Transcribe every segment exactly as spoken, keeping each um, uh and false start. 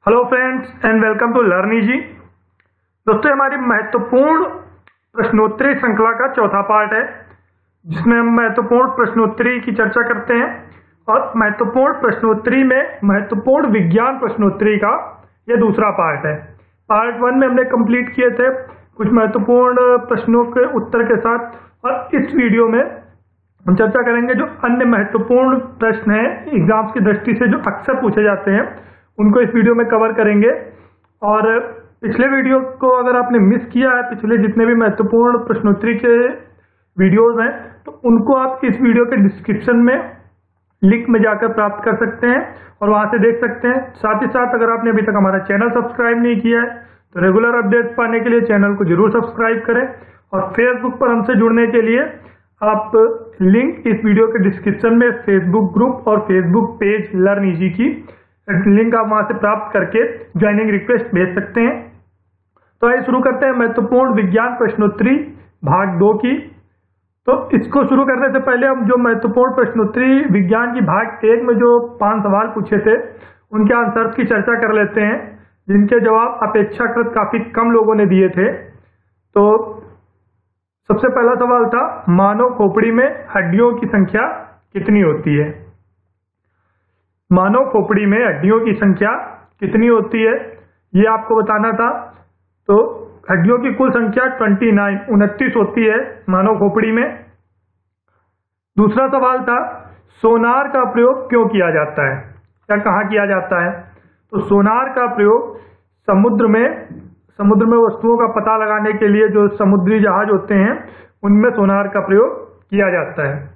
Hello friends and welcome to learn easy. दोस्तों, हमारी महत्वपूर्ण प्रश्नोत्तरी श्रृंखला का चौथा पार्ट है जिसमें हम महत्वपूर्ण प्रश्नोत्तरी की चर्चा करते हैं। और महत्वपूर्ण प्रश्नोत्तरी में महत्वपूर्ण विज्ञान प्रश्नोत्तरी का यह दूसरा पार्ट है। पार्ट वन में हमने कंप्लीट किए थे कुछ महत्वपूर्ण प्रश्नों के उत्तर के साथ, और इस वीडियो में हम चर्चा करेंगे जो अन्य महत्वपूर्ण प्रश्न हैं एग्जाम्स की दृष्टि से जो अक्सर पूछे जाते हैं, उनको इस वीडियो में कवर करेंगे। और पिछले वीडियो को अगर आपने मिस किया है, पिछले जितने भी महत्वपूर्ण प्रश्नोत्तरी के वीडियोस हैं, तो उनको आप इस वीडियो के डिस्क्रिप्शन में लिंक में जाकर प्राप्त कर सकते हैं और वहां से देख सकते हैं। साथ ही साथ अगर आपने अभी तक हमारा चैनल सब्सक्राइब नहीं किया है तो रेगुलर अपडेट्स पाने के लिए चैनल को जरूर सब्सक्राइब करें। और फेसबुक पर हमसे जुड़ने के लिए आप लिंक इस वीडियो के डिस्क्रिप्शन में फेसबुक ग्रुप और फेसबुक पेज लर्न इजी की लिंक आप वहां से प्राप्त करके ज्वाइनिंग रिक्वेस्ट भेज सकते हैं। तो आइए शुरू करते हैं महत्वपूर्ण विज्ञान प्रश्नोत्तरी भाग दो की। तो इसको शुरू करने से पहले हम जो महत्वपूर्ण प्रश्नोत्तरी विज्ञान की भाग एक में जो पांच सवाल पूछे थे उनके आंसर्स की चर्चा कर लेते हैं, जिनके जवाब अपेक्षाकृत काफी कम लोगों ने दिए थे। तो सबसे पहला सवाल था, मानव खोपड़ी में हड्डियों की संख्या कितनी होती है? मानव खोपड़ी में हड्डियों की संख्या कितनी होती है ये आपको बताना था। तो हड्डियों की कुल संख्या उनतीस उनतीस होती है मानव खोपड़ी में। दूसरा सवाल था, सोनार का प्रयोग क्यों किया जाता है या कहाँ किया जाता है? तो सोनार का प्रयोग समुद्र में समुद्र में वस्तुओं का पता लगाने के लिए जो समुद्री जहाज होते हैं उनमें सोनार का प्रयोग किया जाता है।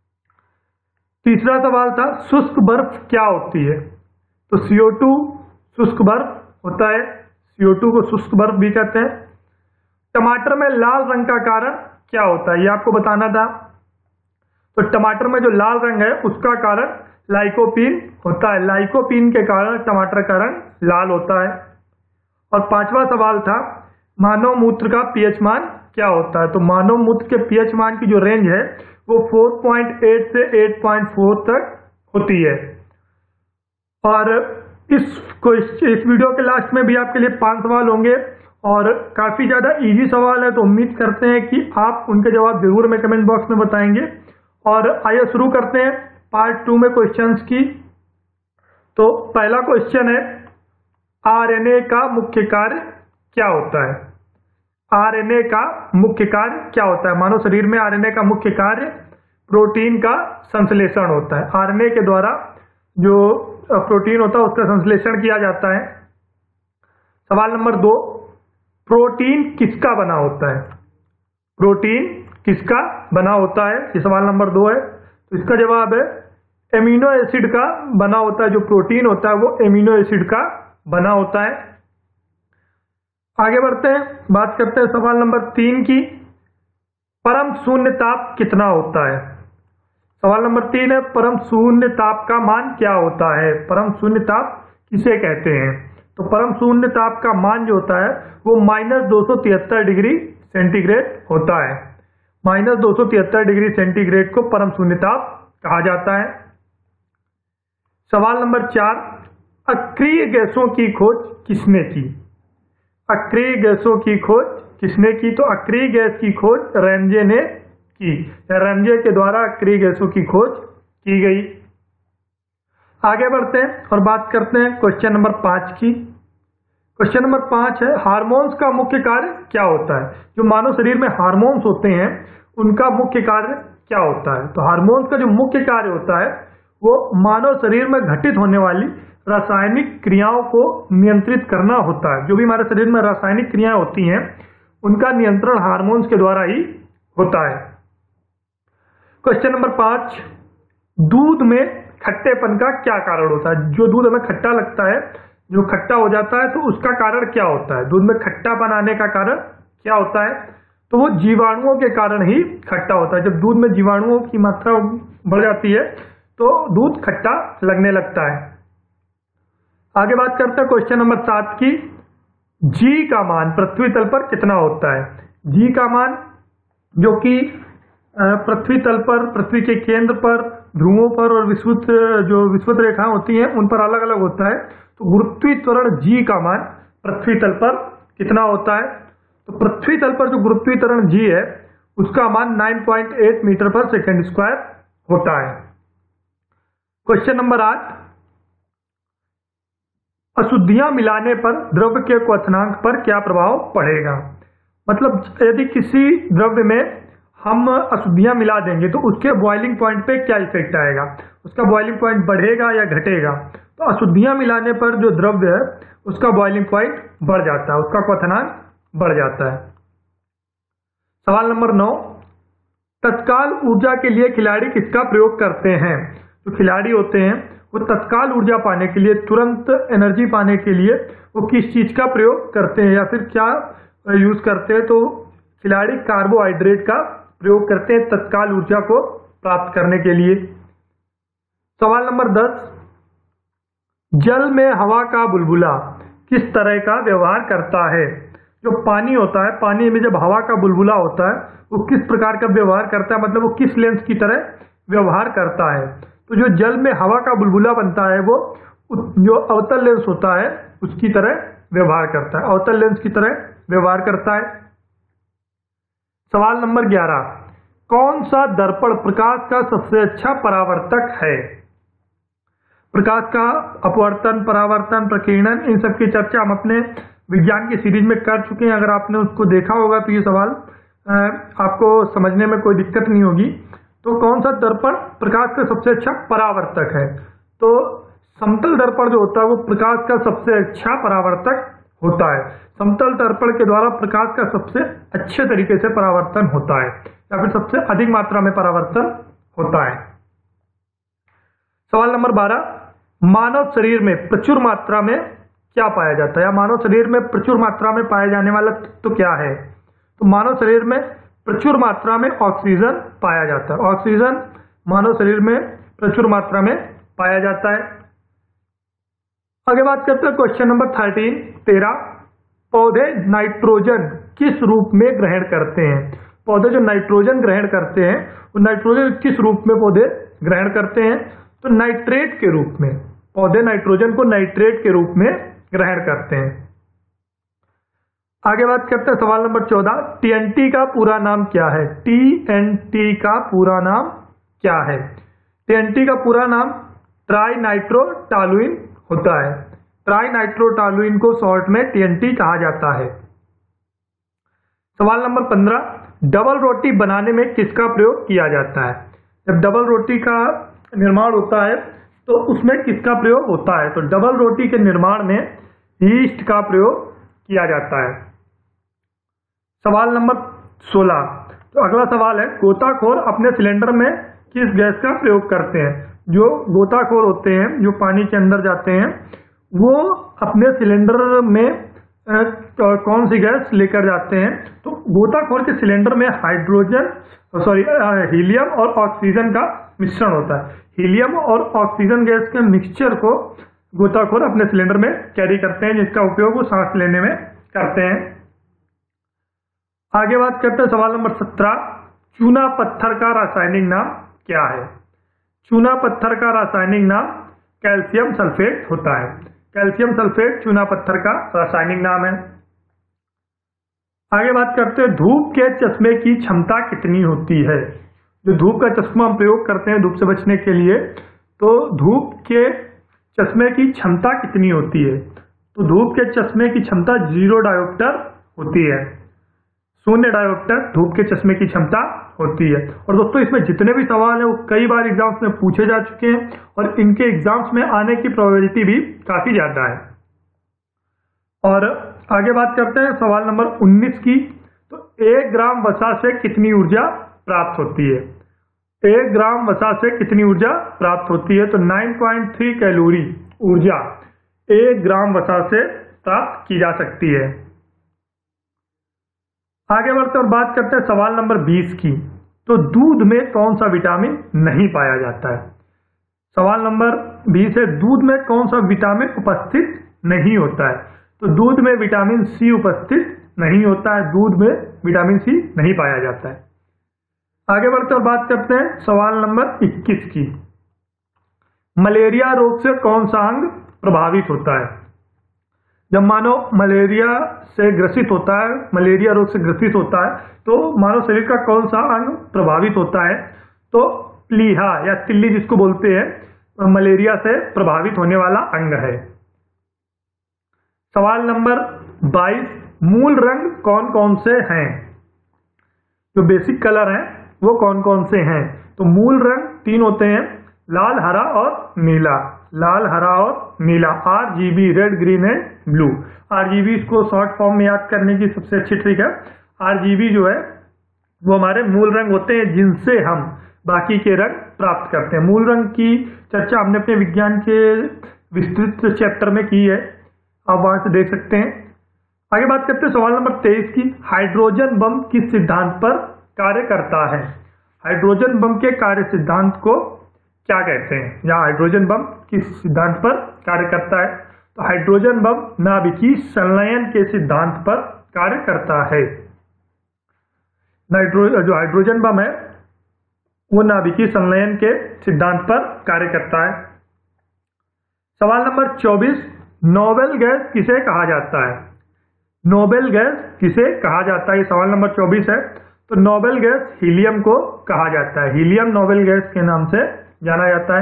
तीसरा सवाल था, शुष्क बर्फ क्या होती है? तो सी ओ टू शुष्क बर्फ होता है, सी ओ टू को शुष्क बर्फ भी कहते हैं। टमाटर में लाल रंग का कारण क्या होता है ये आपको बताना था। तो टमाटर में जो लाल रंग है उसका कारण लाइकोपीन होता है, लाइकोपीन के कारण टमाटर का रंग लाल होता है। और पांचवा सवाल था, मानव मूत्र का पीएच मान क्या होता है? तो मानव मूत्र के पीएच मान की जो रेंज है वो चार पॉइंट आठ से आठ पॉइंट चार तक होती है। और इस इस वीडियो के लास्ट में भी आपके लिए पांच सवाल होंगे और काफी ज्यादा इजी सवाल है, तो उम्मीद करते हैं कि आप उनके जवाब जरूर हमें कमेंट बॉक्स में बताएंगे। और आइए शुरू करते हैं पार्ट टू में क्वेश्चंस की। तो पहला क्वेश्चन है, आरएनए का मुख्य कार्य क्या होता है? आरएनए का मुख्य कार्य क्या होता है? मानव शरीर में आरएनए का मुख्य कार्य प्रोटीन का संश्लेषण होता है। आरएनए के द्वारा जो प्रोटीन होता है उसका संश्लेषण किया जाता है। सवाल नंबर दो, प्रोटीन किसका बना होता है? प्रोटीन किसका बना होता है? ये सवाल नंबर दो है। तो इसका जवाब है एमिनो एसिड का बना होता है। जो प्रोटीन होता है वो एमिनो एसिड का बना होता है। आगे बढ़ते हैं, बात करते हैं सवाल नंबर तीन की, परम शून्य ताप कितना होता है? सवाल नंबर तीन है, परम शून्य ताप का मान क्या होता है? परम शून्य ताप किसे कहते हैं? तो परम शून्य ताप का मान जो होता है वो माइनस दो सौ तिहत्तर डिग्री सेंटीग्रेड होता है। माइनस दो सौ तिहत्तर डिग्री सेंटीग्रेड को परम शून्य ताप कहा जाता है। सवाल नंबर चार, अक्रिय गैसों की खोज किसने की? अक्रिय गैसों की खोज किसने की? तो अक्रिय गैस की खोज रैमजे ने की। रैमजे के द्वारा अक्रिय गैसों की खोज की गई। आगे बढ़ते हैं और बात करते हैं क्वेश्चन नंबर पांच की। क्वेश्चन नंबर पांच है, हार्मोन्स का मुख्य कार्य क्या होता है? जो मानव शरीर में हार्मोन्स होते हैं उनका मुख्य कार्य क्या होता है? तो हार्मोन्स का जो मुख्य कार्य होता है वो मानव शरीर में घटित होने वाली रासायनिक क्रियाओं को नियंत्रित करना होता है। जो भी हमारे शरीर में रासायनिक क्रियाएं होती हैं उनका नियंत्रण हार्मोन्स के द्वारा ही होता है। क्वेश्चन नंबर पांच, दूध में खट्टेपन का क्या कारण होता है? जो दूध हमें खट्टा लगता है, जो खट्टा हो जाता है, तो उसका कारण क्या होता है? दूध में खट्टापन आने का कारण क्या होता है? तो वो जीवाणुओं के कारण ही खट्टा होता है। जब दूध में जीवाणुओं की मात्रा बढ़ जाती है तो दूध खट्टा लगने लगता है। आगे बात करते हैं क्वेश्चन नंबर सात की, जी का मान पृथ्वी तल पर कितना होता है? जी का मान जो कि पृथ्वी तल पर, पृथ्वी के केंद्र पर ध्रुवों पर और विषुवत जो विषुवत रेखाएं होती हैं उन पर अलग अलग होता है। तो गुरुत्वीय त्वरण जी का मान पृथ्वी तल पर कितना होता है? तो पृथ्वी तल पर जो गुरुत्वीय त्वरण जी है उसका मान नौ पॉइंट आठ मीटर पर सेकंड स्क्वायर होता है। क्वेश्चन नंबर आठ, अशुद्धियां मिलाने पर द्रव्य के क्वथनांक पर क्या प्रभाव पड़ेगा? मतलब यदि किसी द्रव्य में हम अशुद्धियां मिला देंगे तो उसके बॉइलिंग पॉइंट पे क्या इफेक्ट आएगा, उसका बॉइलिंग पॉइंट बढ़ेगा या घटेगा? तो अशुद्धियां मिलाने पर जो द्रव्य है उसका बॉइलिंग पॉइंट बढ़ जाता है, उसका क्वथनांक बढ़ जाता है। सवाल नंबर नौ, तत्काल ऊर्जा के लिए खिलाड़ी किसका प्रयोग करते हैं? जो खिलाड़ी होते हैं वो तत्काल ऊर्जा पाने के लिए, तुरंत एनर्जी पाने के लिए वो किस चीज का प्रयोग करते हैं या फिर क्या यूज करते हैं? तो खिलाड़ी कार्बोहाइड्रेट का प्रयोग करते हैं तत्काल ऊर्जा को प्राप्त करने के लिए। सवाल नंबर दस, जल में हवा का बुलबुला किस तरह का व्यवहार करता है? जो पानी होता है, पानी में जब हवा का बुलबुला होता है वो किस प्रकार का व्यवहार करता है, मतलब वो किस लेंस की तरह व्यवहार करता है? तो जो जल में हवा का बुलबुला बनता है वो जो अवतल लेंस होता है उसकी तरह व्यवहार करता है, अवतल लेंस की तरह व्यवहार करता है। सवाल नंबर ग्यारह, कौन सा दर्पण प्रकाश का सबसे अच्छा परावर्तक है? प्रकाश का अपवर्तन, परावर्तन, प्रकीर्णन, इन सब की चर्चा हम अपने विज्ञान की सीरीज में कर चुके हैं। अगर आपने उसको देखा होगा तो ये सवाल आपको समझने में कोई दिक्कत नहीं होगी। तो कौन सा दर्पण प्रकाश का सबसे अच्छा परावर्तक है? तो समतल दर्पण जो होता है वो प्रकाश का सबसे अच्छा परावर्तक होता है। समतल दर्पण के द्वारा प्रकाश का सबसे अच्छे तरीके से परावर्तन होता है या फिर सबसे अधिक मात्रा में परावर्तन होता है। सवाल नंबर बारह, मानव शरीर में प्रचुर मात्रा में क्या पाया जाता है या मानव शरीर में प्रचुर मात्रा में पाया जाने वाला तो क्या है? तो मानव शरीर में प्रचुर मात्रा में ऑक्सीजन पाया जाता है। ऑक्सीजन मानव शरीर में प्रचुर मात्रा में पाया जाता है। आगे बात करते हैं क्वेश्चन नंबर थर्टीन तेरह, पौधे नाइट्रोजन किस रूप में ग्रहण करते हैं? पौधे जो नाइट्रोजन ग्रहण करते हैं वो नाइट्रोजन किस रूप में पौधे ग्रहण करते हैं? तो नाइट्रेट के रूप में। पौधे नाइट्रोजन को नाइट्रेट के रूप में ग्रहण करते हैं। आगे बात करते हैं सवाल नंबर चौदह, टीएनटी का पूरा नाम क्या है? टीएनटी का पूरा नाम क्या है? टीएनटी का पूरा नाम ट्राई नाइट्रोटॉलुइन होता है। ट्राई नाइट्रोटॉलुइन को शॉर्ट में टीएनटी कहा जाता है। सवाल नंबर पंद्रह, डबल रोटी बनाने में किसका प्रयोग किया जाता है? जब डबल रोटी का निर्माण होता है तो उसमें किसका प्रयोग होता है? तो डबल रोटी के निर्माण में यीस्ट का प्रयोग किया जाता है। सवाल नंबर सोलह, तो अगला सवाल है, गोताखोर अपने सिलेंडर में किस गैस का प्रयोग करते हैं? जो गोताखोर होते हैं जो पानी के अंदर जाते हैं वो अपने सिलेंडर में आ, कौन सी गैस लेकर जाते हैं? तो गोताखोर के सिलेंडर में हाइड्रोजन सॉरी हीलियम और ऑक्सीजन का मिश्रण होता है। हीलियम और ऑक्सीजन गैस के मिक्सचर को गोताखोर अपने सिलेंडर में कैरी करते हैं जिसका उपयोग वो सांस लेने में करते हैं। आगे बात करते हैं सवाल नंबर सत्रह, चूना पत्थर का रासायनिक नाम क्या है? चूना पत्थर का रासायनिक नाम कैल्शियम सल्फेट होता है। कैल्शियम सल्फेट चूना पत्थर का रासायनिक नाम है। आगे बात करते हैं, धूप के चश्मे की क्षमता कितनी होती है? जो धूप का चश्मा हम प्रयोग करते हैं धूप से बचने के लिए, तो धूप के चश्मे की क्षमता कितनी होती है? तो धूप के चश्मे की क्षमता जीरो डायोप्टर होती है। शून्य डायोप्टर धूप के चश्मे की क्षमता होती है। और दोस्तों इसमें जितने भी सवाल हैं वो कई बार एग्जाम्स में पूछे जा चुके हैं और इनके एग्जाम्स में आने की प्रोबेबिलिटी भी काफी ज्यादा है। और आगे बात करते हैं सवाल नंबर उन्नीस की, तो एक ग्राम वसा से कितनी ऊर्जा प्राप्त होती है? एक ग्राम वसा से कितनी ऊर्जा प्राप्त होती है? तो नौ पॉइंट तीन कैलोरी ऊर्जा एक ग्राम वसा से प्राप्त की जा सकती है। आगे बढ़ते और बात करते हैं सवाल नंबर बीस की, तो दूध में कौन सा विटामिन नहीं पाया जाता है? सवाल नंबर बीस है, दूध में कौन सा विटामिन उपस्थित नहीं होता है? तो दूध में विटामिन सी उपस्थित नहीं होता है। दूध में विटामिन सी नहीं पाया जाता है। आगे बढ़ते और बात करते हैं सवाल नंबर इक्कीस की, मलेरिया रोग से कौन सा अंग प्रभावित होता है? जब मानव मलेरिया से ग्रसित होता है, मलेरिया रोग से ग्रसित होता है, तो मानव शरीर का कौन सा अंग प्रभावित होता है? तो प्लीहा या तिल्ली जिसको बोलते हैं, मलेरिया से प्रभावित होने वाला अंग है। सवाल नंबर बाईस, मूल रंग कौन कौन से हैं? जो बेसिक कलर हैं वो कौन कौन से हैं? तो मूल रंग तीन होते हैं, लाल, हरा और नीला। लाल, हरा और नीला, R G B, red, green and blue. R G B को शॉर्ट फॉर्म में याद करने की सबसे अच्छी ट्रिक है। आर जी बी जो है वो हमारे मूल रंग होते हैं जिनसे हम बाकी के रंग प्राप्त करते हैं। मूल रंग की चर्चा हमने अपने विज्ञान के विस्तृत चैप्टर में की है, आप वहां से देख सकते हैं। आगे बात करते हैं सवाल नंबर तेईस की, हाइड्रोजन बम किस सिद्धांत पर कार्य करता है? हाइड्रोजन बम के कार्य सिद्धांत को क्या कहते हैं, या हाइड्रोजन बम किस सिद्धांत पर कार्य करता है? तो हाइड्रोजन बम नाभिकीय संलयन के सिद्धांत पर कार्य करता है। नाइट्रो जो हाइड्रोजन बम है वो नाभिकीय संलयन के सिद्धांत पर कार्य करता है। सवाल नंबर चौबीस, नोबेल गैस किसे कहा जाता है? नोबेल गैस किसे कहा जाता है? ये सवाल नंबर चौबीस है। तो नोबेल गैस हीलियम को कहा जाता है। हीलियम नोबेल गैस के नाम से जाना जाता है।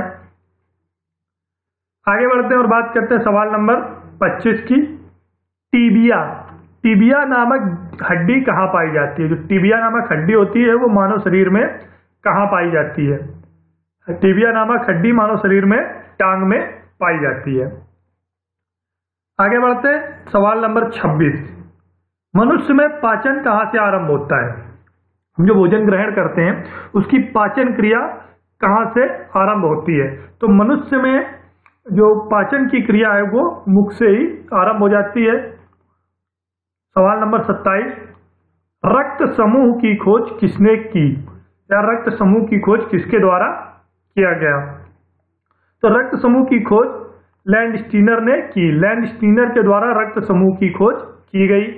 आगे बढ़ते हैं और बात करते हैं सवाल नंबर पच्चीस की, टीबिया। टीबिया नामक हड्डी कहाँ पाई जाती है? जो टीबिया नामक हड्डी होती है वो मानव शरीर में कहाँ पाई जाती है? टीबिया नामक हड्डी मानव शरीर में टांग में पाई जाती है। आगे बढ़ते हैं सवाल नंबर छब्बीस, मनुष्य में पाचन कहाँ से आरंभ होता है? हम जो भोजन ग्रहण करते हैं उसकी पाचन क्रिया कहाँ से आरंभ होती है? तो मनुष्य में जो पाचन की क्रिया है वो मुख से ही आरंभ हो जाती है। सवाल नंबर सत्ताईस, रक्त समूह की खोज किसने की? या रक्त समूह की खोज किसके द्वारा किया गया? तो रक्त समूह की खोज लैंडस्टीनर ने की। लैंडस्टीनर के द्वारा रक्त समूह की खोज की गई।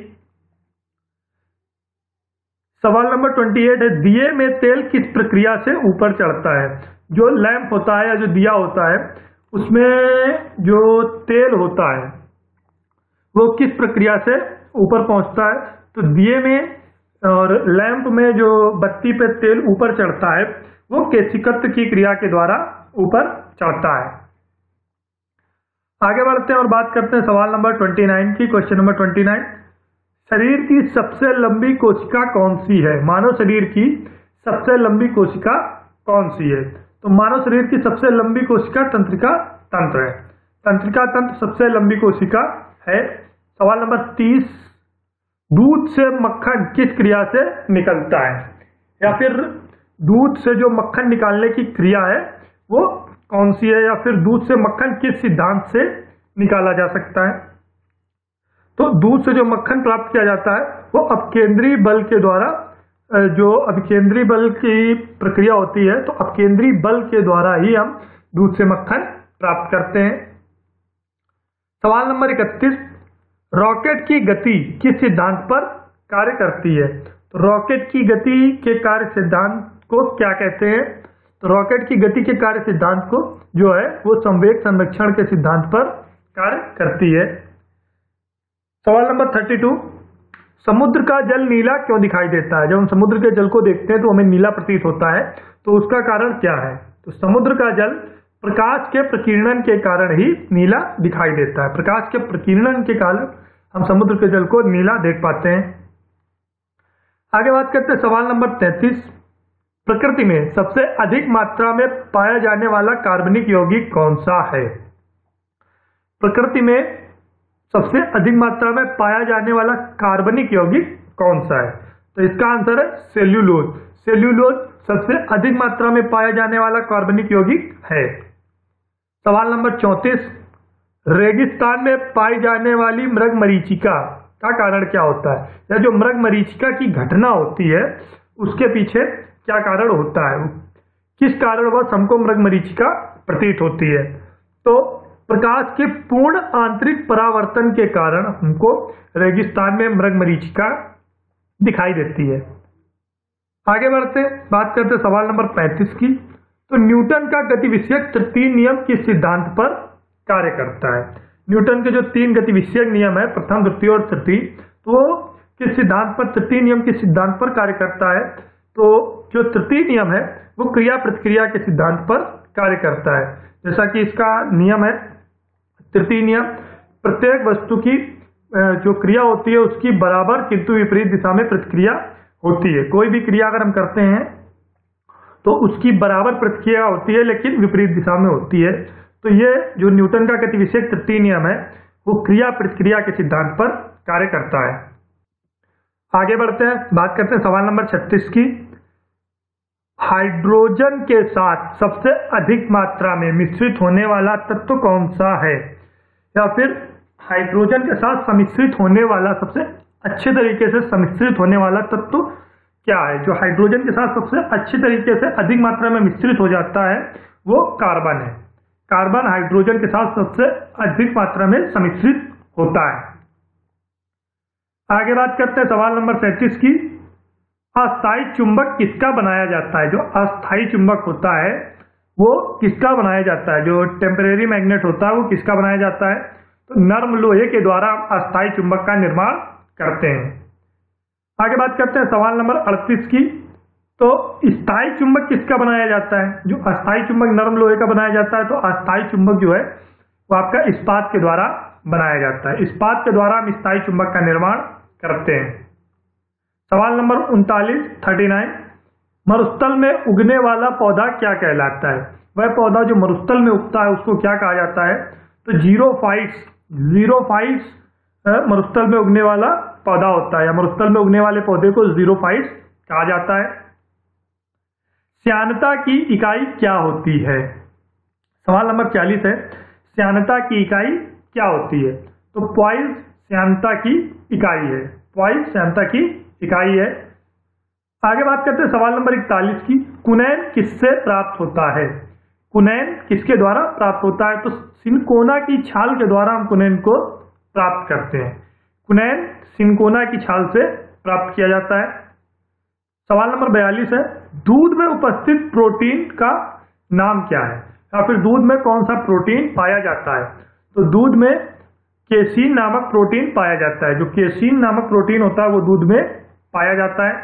सवाल नंबर अट्ठाईस है, दिए में तेल किस प्रक्रिया से ऊपर चढ़ता है? जो लैंप होता है या जो दिया होता है उसमें जो तेल होता है वो किस प्रक्रिया से ऊपर पहुंचता है? तो दिए में और लैंप में जो बत्ती पे तेल ऊपर चढ़ता है वो केशिकत्व की क्रिया के द्वारा ऊपर चढ़ता है। आगे बढ़ते हैं और बात करते हैं सवाल नंबर उनतीस की। क्वेश्चन नंबर उनतीस, शरीर की सबसे लंबी कोशिका कौन सी है? मानव शरीर की सबसे लंबी कोशिका कौन सी है? तो मानव शरीर की सबसे लंबी कोशिका तंत्रिका तंत्र है। तंत्रिका तंत्र सबसे लंबी कोशिका है। सवाल नंबर तीस, दूध से मक्खन किस क्रिया से निकलता है? या फिर दूध से जो मक्खन निकालने की क्रिया है वो कौन सी है? या फिर दूध से मक्खन किस सिद्धांत से निकाला जा सकता है? तो दूध से जो मक्खन प्राप्त किया जाता है वो अपकेंद्रीय बल के द्वारा, जो अपकेंद्रीय बल की प्रक्रिया होती है, तो अपकेंद्रीय बल के द्वारा ही हम दूध से मक्खन प्राप्त करते हैं। सवाल नंबर इकतीस, रॉकेट की गति किस सिद्धांत पर कार्य करती है? तो रॉकेट की गति के कार्य सिद्धांत को क्या कहते हैं? तो रॉकेट की गति के कार्य सिद्धांत को जो है वो संवेग संरक्षण के सिद्धांत पर कार्य करती है। सवाल नंबर बत्तीस, समुद्र का जल नीला क्यों दिखाई देता है? जब हम समुद्र के जल को देखते हैं तो हमें नीला प्रतीत होता है, तो उसका कारण क्या है? तो समुद्र का जल प्रकाश के प्रकीर्णन के कारण ही नीला दिखाई देता है। प्रकाश के प्रकीर्णन के कारण हम समुद्र के जल को नीला देख पाते हैं। आगे बात करते हैं सवाल नंबर तैंतीस, प्रकृति में सबसे अधिक मात्रा में पाया जाने वाला कार्बनिक यौगिक कौन सा है? प्रकृति में सबसे अधिक मात्रा में पाया जाने वाला कार्बनिक यौगिक कौन सा है? तो इसका आंसर है सेल्यूलोज। सेल्यूलोज सबसे अधिक मात्रा में पाया जाने वाला कार्बनिक यौगिक है। सवाल नंबर चौंतीस, रेगिस्तान में पाई जाने वाली मृग मरीचिका का कारण क्या होता है? या जो मृग मरीचिका की घटना होती है उसके पीछे क्या कारण होता है? किस कारण वह हमको मृग मरीचिका प्रतीत होती है? तो प्रकाश के पूर्ण आंतरिक परावर्तन के कारण हमको रेगिस्तान में मृग मरीचिका दिखाई देती है। आगे बढ़ते बात करते सवाल नंबर पैंतीस की। तो न्यूटन का गति विषयक तृतीय नियम किस सिद्धांत पर कार्य करता है? न्यूटन के जो तीन गति विषयक नियम है, प्रथम, द्वितीय और तृतीय, तो किस सिद्धांत पर, तृतीय नियम किस सिद्धांत पर कार्य करता है? तो जो तृतीय नियम है वो क्रिया प्रतिक्रिया के सिद्धांत पर कार्य करता है। जैसा कि इसका नियम है, तृतीय नियम, प्रत्येक वस्तु की जो क्रिया होती है उसकी बराबर किंतु विपरीत दिशा में प्रतिक्रिया होती है। कोई भी क्रिया अगर हम करते हैं तो उसकी बराबर प्रतिक्रिया होती है लेकिन विपरीत दिशा में होती है। तो ये जो न्यूटन का गति विषयक तृतीय नियम है वो क्रिया प्रतिक्रिया के सिद्धांत पर कार्य करता है। आगे बढ़ते हैं, बात करते हैं सवाल नंबर छत्तीस की। हाइड्रोजन के साथ सबसे अधिक मात्रा में मिश्रित होने वाला तत्व कौन सा है? या फिर हाइड्रोजन के साथ सम्मिश्रित होने वाला, सबसे अच्छे तरीके से सम्मिश्रित होने वाला तत्व क्या है? जो हाइड्रोजन के साथ सबसे अच्छे तरीके से अधिक मात्रा में मिश्रित हो जाता है वो कार्बन है। कार्बन हाइड्रोजन के साथ सबसे अधिक मात्रा में सम्मिश्रित होता है। आगे बात करते हैं सवाल नंबर सैंतीस की। अस्थायी चुंबक किसका बनाया जाता है? जो अस्थायी चुंबक होता है वो किसका बनाया जाता है? जो टेम्परेरी मैग्नेट होता है वो किसका बनाया जाता है? तो नर्म लोहे के द्वारा अस्थायी चुंबक का निर्माण करते हैं। आगे बात करते हैं सवाल नंबर अड़तीस की। तो स्थायी चुंबक किसका बनाया जाता है? जो अस्थायी चुंबक नर्म लोहे का बनाया जाता है, तो अस्थायी चुंबक जो है वो आपका इस्पात के द्वारा बनाया जाता है। इस्पात के द्वारा हम स्थायी चुंबक का निर्माण करते हैं। सवाल नंबर उनतालीस, थर्टी नाइन, मरुस्थल में उगने वाला पौधा क्या कहलाता है? वह पौधा जो मरुस्थल में उगता है उसको क्या कहा जाता है? तो जीरोफाइट्स, जीरोफाइट्स मरुस्थल में उगने वाला पौधा होता है, या मरुस्थल में उगने वाले पौधे को जीरोफाइट्स कहा जाता है। श्यानता की इकाई क्या होती है? सवाल नंबर चालीस है, श्यानता की इकाई क्या होती है? तो पॉइस श्यानता की इकाई है, पॉइस श्यानता की इकाई है। आगे बात करते हैं सवाल नंबर इकतालीस की। कुनैन किससे प्राप्त होता है? कुनैन किसके द्वारा प्राप्त होता है? तो सिनकोना की छाल के द्वारा हम कुनैन को प्राप्त करते हैं। कुनैन सिनकोना की छाल से प्राप्त किया जाता है। सवाल नंबर बयालीस है, दूध में उपस्थित प्रोटीन का नाम क्या है? या फिर दूध में कौन सा प्रोटीन पाया जाता है? तो दूध में केसीन नामक प्रोटीन पाया जाता है। जो केसीन नामक प्रोटीन होता है वो दूध में पाया जाता है।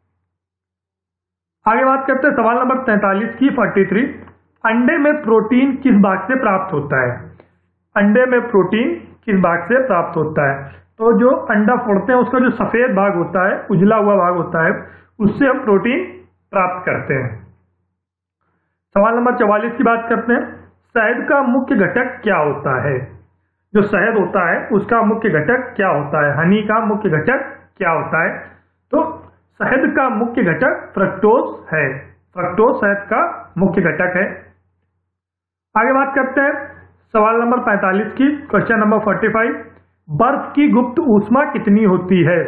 आगे बात करते हैं सवाल नंबर तैंतालीस की, तैंतालीस, अंडे में प्रोटीन किस भाग से प्राप्त होता है? अंडे में प्रोटीन किस भाग से प्राप्त होता है? तो जो अंडा फोड़ते हैं उसका जो सफेद भाग होता है, उजला हुआ भाग होता है, उससे हम प्रोटीन प्राप्त करते हैं। सवाल नंबर चवालीस की बात करते हैं, शहद का मुख्य घटक क्या होता है? जो शहद होता है उसका मुख्य घटक क्या होता है? हनी का मुख्य घटक क्या होता है? तो शहद का मुख्य घटक फ्रक्टोज है। फ्रक्टोज शहद का मुख्य घटक है। आगे बात करते हैं सवाल नंबर पैंतालीस की, क्वेश्चन नंबर पैंतालीस, बर्फ की गुप्त ऊष्मा कितनी होती है?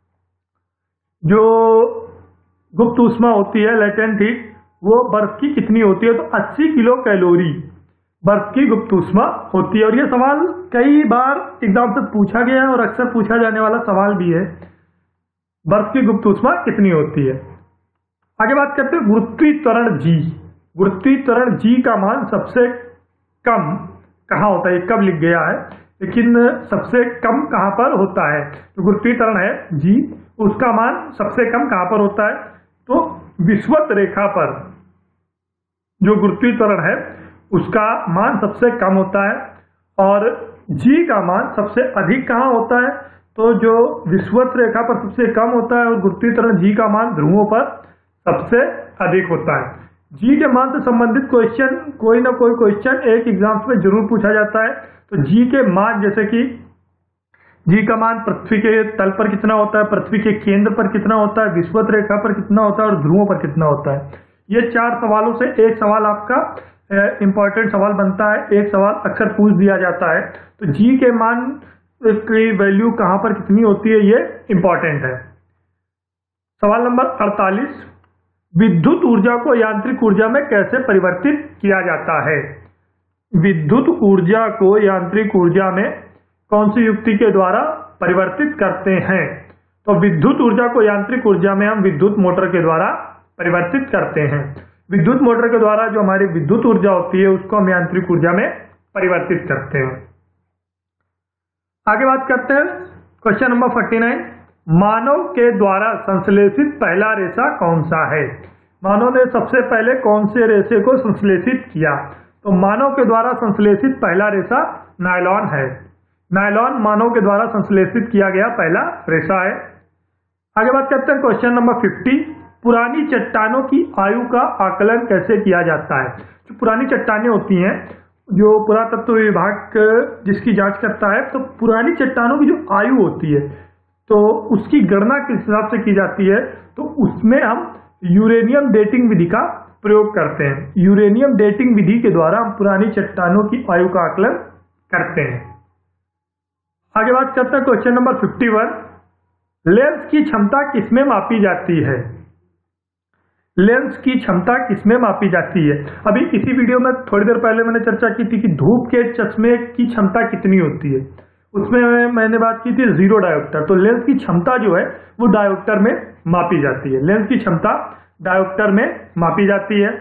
जो गुप्त ऊष्मा होती है, लेटेंट हीट, वो बर्फ की कितनी होती है? तो अस्सी किलो कैलोरी बर्फ की गुप्त ऊष्मा होती है। और ये सवाल कई बार एग्जाम से पूछा गया है और अक्सर पूछा जाने वाला सवाल भी है, बर्फ की गुप्त ऊष्मा कितनी होती है। आगे बात करते हैं गुरुत्वीय त्वरण जी। गुरुत्वीय त्वरण जी का मान सबसे कम कहाँ होता है? कब लिख गया है, लेकिन सबसे कम कहाँ पर होता है? तो गुरुत्वीय त्वरण है जी, उसका मान सबसे कम कहाँ पर होता है? तो विषुवत रेखा पर जो गुरुत्वीय त्वरण है उसका मान सबसे कम होता है। और जी का मान सबसे अधिक कहाँ होता है? तो जो विषुवत रेखा पर सबसे कम होता है, और गुरुत्वीय त्वरण जी का मान ध्रुवों पर सबसे अधिक होता है। जी के मान से संबंधित क्वेश्चन, कोई ना कोई क्वेश्चन एक एग्जाम्स में जरूर पूछा जाता है। तो जी के मान, जैसे कि जी का मान पृथ्वी के तल पर कितना होता है, पृथ्वी के केंद्र पर कितना होता है, विषुवत रेखा पर कितना होता है और ध्रुवों पर कितना होता है। ये चार सवालों से एक सवाल आपका इंपॉर्टेंट सवाल बनता है, एक सवाल अक्सर पूछ दिया जाता है। तो जी के मान की वैल्यू कहाँ पर कितनी होती है, ये इंपॉर्टेंट है। सवाल नंबर अड़तालीस, विद्युत ऊर्जा को यांत्रिक ऊर्जा में कैसे परिवर्तित किया जाता है? विद्युत ऊर्जा को यांत्रिक ऊर्जा में कौन सी युक्ति के द्वारा परिवर्तित करते हैं? तो विद्युत ऊर्जा को यांत्रिक ऊर्जा में हम विद्युत मोटर के द्वारा परिवर्तित करते हैं। विद्युत मोटर के द्वारा जो हमारी विद्युत ऊर्जा होती है उसको हम यांत्रिक ऊर्जा में परिवर्तित करते हैं। आगे बात करते हैं क्वेश्चन नंबर फोर्टी नाइन, मानव के द्वारा संश्लेषित पहला रेशा कौन सा है? मानव ने सबसे पहले कौन से रेशे को संश्लेषित किया? तो मानव के द्वारा संश्लेषित पहला रेशा नायलॉन है। नायलॉन मानव के द्वारा संश्लेषित किया गया पहला रेशा है। आगे बात करते हैं क्वेश्चन नंबर फिफ्टी, पुरानी चट्टानों की आयु का आकलन कैसे किया जाता है? जो पुरानी चट्टानें होती हैं, जो पुरातत्व विभाग जिसकी जांच करता है, तो पुरानी चट्टानों की जो आयु होती है तो उसकी गणना किस हिसाब से की जाती है? तो उसमें हम यूरेनियम डेटिंग विधि का प्रयोग करते हैं। यूरेनियम डेटिंग विधि के द्वारा हम पुरानी चट्टानों की आयु का आकलन करते हैं। आगे बात करते हैं question number fifty one, lens की क्षमता किसमें मापी जाती है? लेंस की क्षमता किसमें मापी जाती है? अभी इसी वीडियो में थोड़ी देर पहले मैंने चर्चा की थी कि धूप के चश्मे की क्षमता कितनी होती है, उसमें मैंने बात की थी जीरो डायोप्टर। तो लेंस की क्षमता जो है वो डायोप्टर में मापी जाती है। लेंस की क्षमता डायोप्टर में मापी जाती है।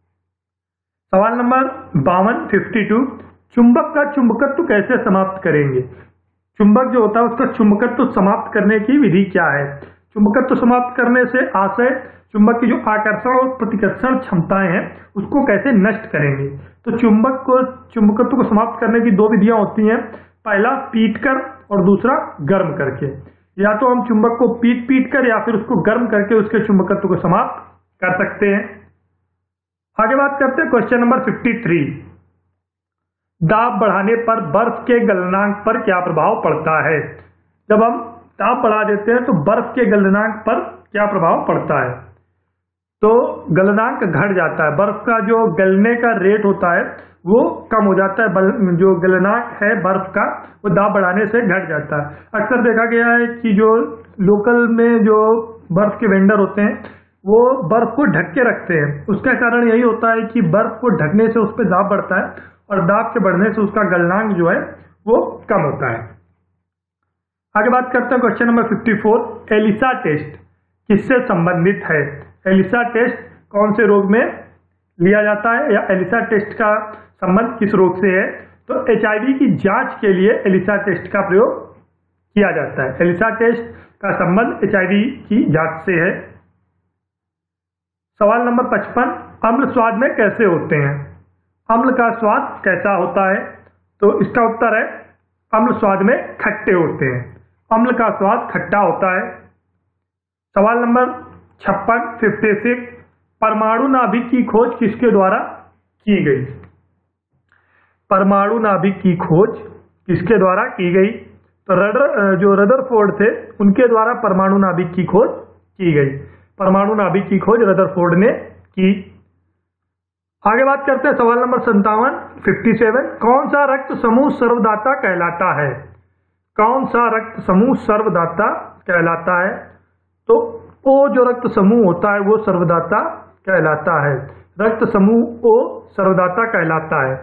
सवाल नंबर बावन फिफ्टी टू, चुंबक का चुंबकत्व कैसे समाप्त करेंगे? चुंबक जो होता है उसका चुंबकत्व समाप्त करने की विधि क्या है? चुंबकत्व समाप्त करने से आशय चुंबक की जो आकर्षण और प्रतिकर्षण क्षमताएं हैं उसको कैसे नष्ट करेंगे? तो चुंबक को चुंबकत्व को समाप्त करने की दो विधियां होती हैं, पहला पीट कर और दूसरा गर्म करके। या तो हम चुंबक को पीट पीट कर या फिर उसको गर्म करके उसके चुंबकत्व को समाप्त कर सकते हैं। आगे बात करते हैं क्वेश्चन नंबर फिफ्टी थ्री, दाब बढ़ाने पर बर्फ के गलनांक पर क्या प्रभाव पड़ता है? जब हम दाब बढ़ा देते हैं तो बर्फ के गलनांक पर क्या प्रभाव पड़ता है? तो गलनांक घट जाता है, बर्फ का जो गलने का रेट होता है वो कम हो जाता है। जो गलनांक है बर्फ का वो दाब बढ़ाने से घट जाता है। अक्सर देखा गया है कि जो लोकल में जो बर्फ के वेंडर होते हैं वो बर्फ को ढक के रखते हैं। उसका कारण यही होता है कि बर्फ को ढकने से उस पर दाब बढ़ता है और दाब के बढ़ने से उसका गलनांक जो है वो कम होता है। आगे बात करते हैं question number fifty four, ELISA test किससे संबंधित है? एलिसा टेस्ट कौन से रोग में लिया जाता है या एलिसा टेस्ट का संबंध किस रोग से है? तो एचआईवी की जांच के लिए एलिसा टेस्ट का प्रयोग किया जाता है। एलिसा टेस्ट का संबंध एचआईवी की जांच से है। सवाल नंबर पचपन, अम्ल स्वाद में कैसे होते हैं? अम्ल का स्वाद कैसा होता है? तो इसका उत्तर है अम्ल स्वाद में खट्टे होते हैं। अम्ल का स्वाद खट्टा होता है। सवाल नंबर छप्पन फिफ्टी सिक्स, परमाणु नाभिक की खोज किसके द्वारा की गई? परमाणु नाभिक की खोज किसके द्वारा की गई? तो रदर जो रदरफोर्ड थे उनके द्वारा परमाणु नाभिक की खोज की गई। परमाणु नाभिक की खोज रदरफोर्ड ने की। आगे बात करते हैं सवाल नंबर संतावन फिफ्टी सेवन, कौन सा रक्त समूह सर्वदाता कहलाता है? कौन सा रक्त समूह सर्वदाता कहलाता है? तो ओ जो रक्त समूह होता है वो सर्वदाता कहलाता है। रक्त समूह ओ सर्वदाता कहलाता है।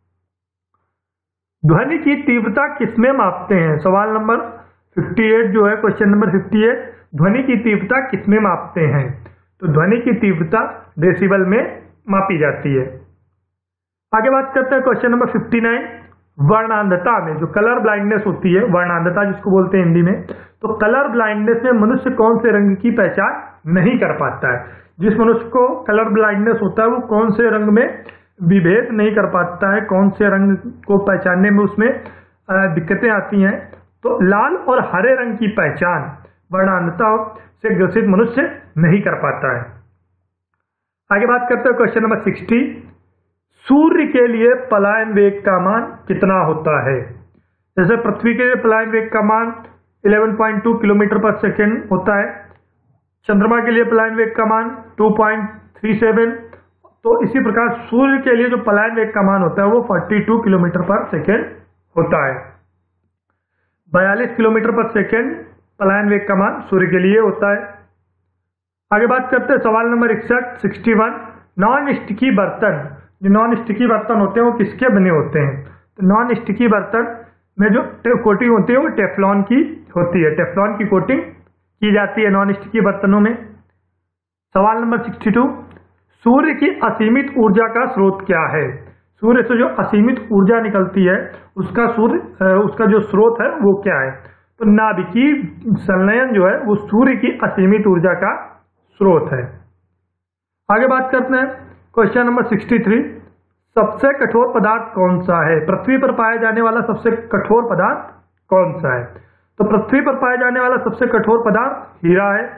ध्वनि की तीव्रता किसमें मापते हैं? सवाल नंबर फिफ्टी एट जो है क्वेश्चन नंबर फिफ्टी एट, ध्वनि की तीव्रता किसमें मापते हैं? तो ध्वनि की तीव्रता डेसिबल में मापी जाती है। आगे बात करते हैं क्वेश्चन नंबर फिफ्टी नाइन, वर्णांधता में जो कलर ब्लाइंडनेस होती है, वर्णांधता जिसको बोलते हैं हिंदी में, तो कलर ब्लाइंडनेस में मनुष्य कौन से रंग की पहचान नहीं कर पाता है? जिस मनुष्य को कलर ब्लाइंडनेस होता है वो कौन से रंग में विभेद नहीं कर पाता है, कौन से रंग को पहचानने में उसमें दिक्कतें आती हैं? तो लाल और हरे रंग की पहचान वर्णांधता से ग्रसित मनुष्य नहीं कर पाता है। आगे बात करते हैं क्वेश्चन नंबर सिक्सटी, सूर्य के लिए पलायन वेग का मान कितना होता है? जैसे पृथ्वी के लिए पलायन वेग का मान इलेवन पॉइंट टू किलोमीटर पर सेकेंड होता है, चंद्रमा के लिए पलायन वेग का मान टू पॉइंट थ्री सेवन, तो इसी प्रकार सूर्य के लिए जो पलायन वेग का मान होता है वो फोर्टी टू किलोमीटर पर सेकेंड होता है। बयालीस किलोमीटर पर सेकेंड पलायन वेग का मान सूर्य के लिए होता है। आगे बात करते हैं सवाल नंबर इकसठ सिक्सटी वन, नॉन स्टिकी बर्तन, जो नॉन स्टिकी बर्तन होते हैं वो किसके बने होते हैं? तो नॉन स्टिकी बर्तन में जो कोटिंग होती है वो टेफ्लॉन की होती है। टेफ्लॉन की कोटिंग की जाती है नॉन स्टिकी बर्तनों में। सवाल नंबर सिक्सटी टू, सूर्य की असीमित ऊर्जा का स्रोत क्या है? सूर्य से जो असीमित ऊर्जा निकलती है उसका सूर्य उसका जो स्रोत है वो क्या है? तो नाभिकीय संलयन जो है वो सूर्य की असीमित ऊर्जा का स्रोत है। आगे बात करते हैं क्वेश्चन नंबर सिक्सटी थ्री। सबसे कठोर पदार्थ कौन सा है? पृथ्वी पर पाया जाने वाला सबसे कठोर पदार्थ कौन सा है? तो पृथ्वी पर पाया जाने वाला सबसे कठोर पदार्थ हीरा है।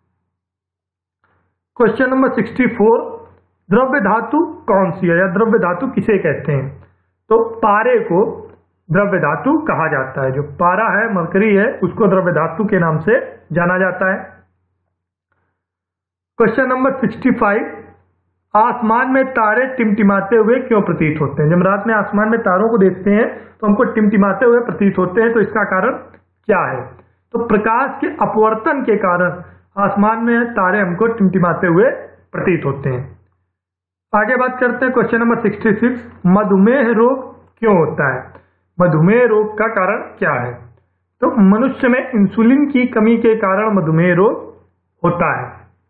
Question number sixty four. द्रव्य धातु कौन सी है या द्रव्य धातु किसे कहते हैं? तो पारे को द्रव्य धातु कहा जाता है। जो पारा है, मरकरी है, उसको द्रव्य धातु के नाम से जाना जाता है। Question number sixty five. आसमान में तारे टिमटिमाते हुए क्यों प्रतीत होते हैं? जब रात में आसमान में तारों को देखते हैं तो हमको टिमटिमाते हुए प्रतीत होते हैं, तो इसका कारण क्या है? तो प्रकाश के अपवर्तन के कारण आसमान में तारे हमको टिमटिमाते हुए प्रतीत होते हैं। आगे बात करते हैं क्वेश्चन नंबर सिक्सटी सिक्स। मधुमेह रोग क्यों होता है? मधुमेह रोग का कारण क्या है? तो मनुष्य में इंसुलिन की कमी के कारण मधुमेह रोग होता है।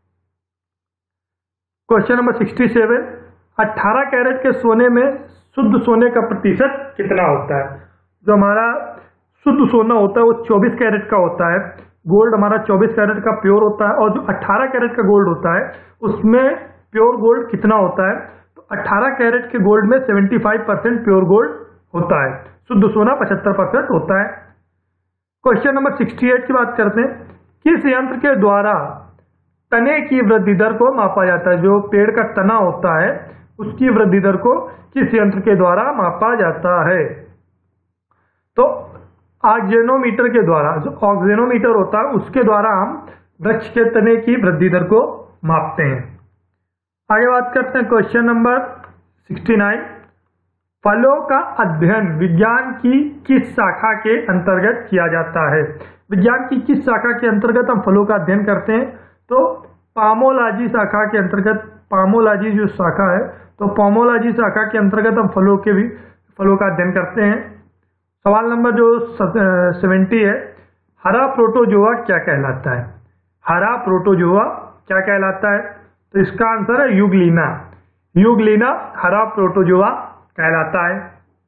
Question number sixty seven. अठारह कैरेट के सोने में शुद्ध सोने का प्रतिशत कितना होता है? जो हमारा शुद्ध सोना होता है वो चौबीस कैरेट का होता है। गोल्ड हमारा चौबीस कैरेट का प्योर होता है, और जो अठारह कैरेट का गोल्ड होता है उसमें प्योर गोल्ड कितना होता है? तो अठारह कैरेट के गोल्ड में पचहत्तर परसेंट प्योर गोल्ड होता है, शुद्ध सोना पचहत्तर परसेंट होता है। क्वेश्चन नंबर सिक्सटी एट की बात करते हैं। किस यंत्र के द्वारा तने की वृद्धि दर को मापा जाता है? जो पेड़ का तना होता है उसकी वृद्धि दर को किस यंत्र के द्वारा मापा जाता है? तो ऑक्जेनोमीटर के द्वारा, जो ऑक्जेनोमीटर होता है उसके द्वारा हम वृक्ष के तने की वृद्धि दर को मापते हैं। आगे बात करते हैं क्वेश्चन नंबर सिक्सटी नाइन। फलों का अध्ययन विज्ञान की किस शाखा के अंतर्गत किया जाता है? विज्ञान की किस शाखा के अंतर्गत हम फलों का अध्ययन करते हैं? तो पामोलॉजी शाखा के अंतर्गत, पामोलॉजी जो शाखा है, तो पामोलॉजी शाखा के अंतर्गत हम फलों के भी फलों का अध्ययन करते हैं। सवाल नंबर जो सेवेंटी है। हरा प्रोटोजोआ क्या कहलाता है? हरा प्रोटोजोआ क्या कहलाता है? तो इसका आंसर है यूग्लिना। यूग्लिना हरा प्रोटोजोआ कहलाता है।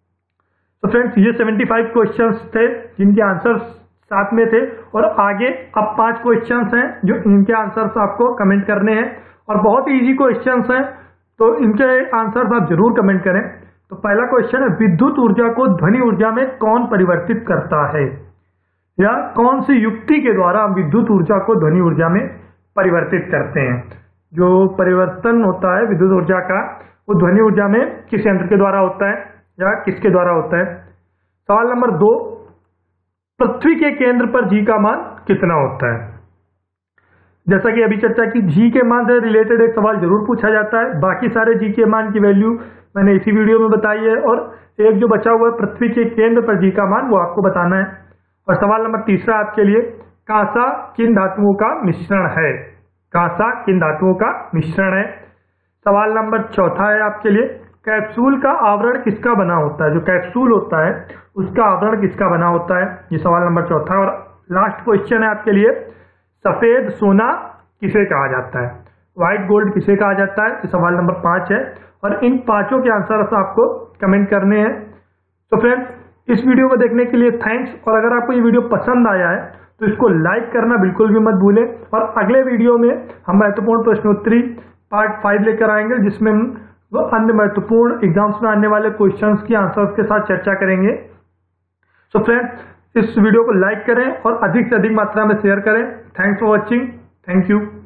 तो फ्रेंड्स ये पचहत्तर क्वेश्चंस थे जिनके आंसर्स साथ में थे, और आगे अब पांच क्वेश्चंस हैं जो इनके आंसर्स आपको कमेंट करने हैं, और बहुत इजी क्वेश्चंस हैं तो इनके आंसर्स आप जरूर कमेंट करें। तो पहला क्वेश्चन है, विद्युत ऊर्जा को ध्वनि ऊर्जा में कौन परिवर्तित करता है? या कौन सी युक्ति के द्वारा हम विद्युत ऊर्जा को ध्वनि ऊर्जा में परिवर्तित करते हैं? जो परिवर्तन होता है विद्युत ऊर्जा का वो ध्वनि ऊर्जा में किस यंत्र के द्वारा होता है या किसके द्वारा होता है? सवाल नंबर दो। पृथ्वी के केंद्र पर जी का मान कितना होता है? जैसा कि अभी चर्चा की, जी के मान से रिलेटेड एक सवाल जरूर पूछा जाता है। बाकी सारे जी के मान की वैल्यू मैंने इसी वीडियो में बताई है, और एक जो बचा हुआ है पृथ्वी के केंद्र पर जी का मान वो आपको बताना है। और सवाल नंबर तीसरा आपके लिए, कांसा किन धातुओं का मिश्रण है? कांसा किन धातुओं का मिश्रण है? सवाल नंबर चौथा है आपके लिए, कैप्सूल का आवरण किसका बना होता है? जो कैप्सूल होता है उसका आवरण किसका बना होता है? ये सवाल नंबर चौथा। और लास्ट क्वेश्चन है आपके लिए, सफेद सोना किसे कहा जाता है? व्हाइट गोल्ड किसे कहा जाता है? ये सवाल नंबर पांच है, और इन पांचों के आंसर आपको कमेंट करने हैं। तो फ्रेंड्स इस वीडियो को देखने के लिए थैंक्स, और अगर आपको ये वीडियो पसंद आया है तो इसको लाइक करना बिल्कुल भी मत भूलें। और अगले वीडियो में हम महत्वपूर्ण प्रश्नोत्तरी पार्ट फाइव लेकर आएंगे, जिसमें हम वो अन्य महत्वपूर्ण एग्जाम्स में आने वाले क्वेश्चंस की आंसर्स के साथ चर्चा करेंगे। सो फ्रेंड्स इस वीडियो को लाइक करें और अधिक से अधिक मात्रा में शेयर करें। Thanks for watching. Thank you.